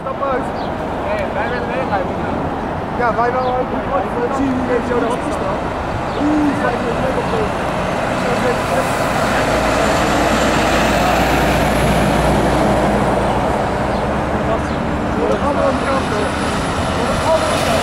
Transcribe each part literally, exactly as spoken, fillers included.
stap uit. Nee, wij willen meerijden. Ja, wij wel ook. Dan zie je hier zo de hand staan. Oeh, vijf meter op de. Voor de andere kant hoor. Voor de andere kant.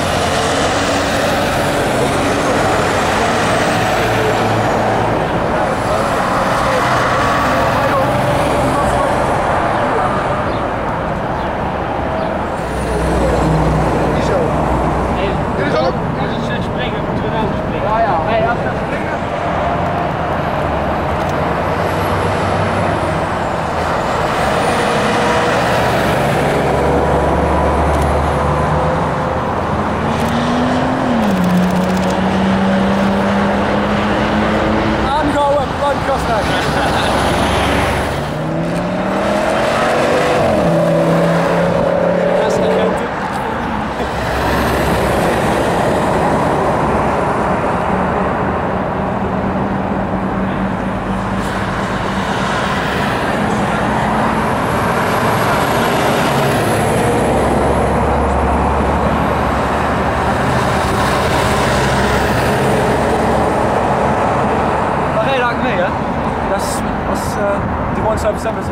honderdzevenenzeventig.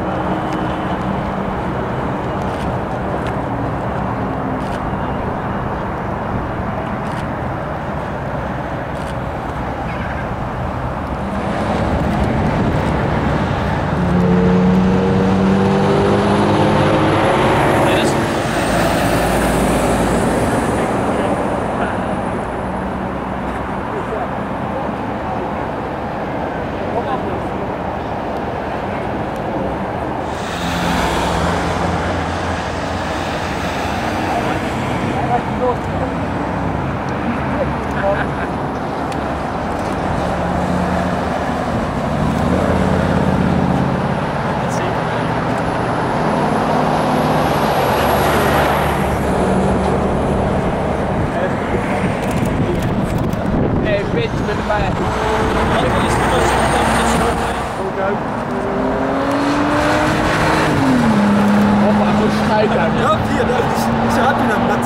Ja, hier, dat is, ze had je hem.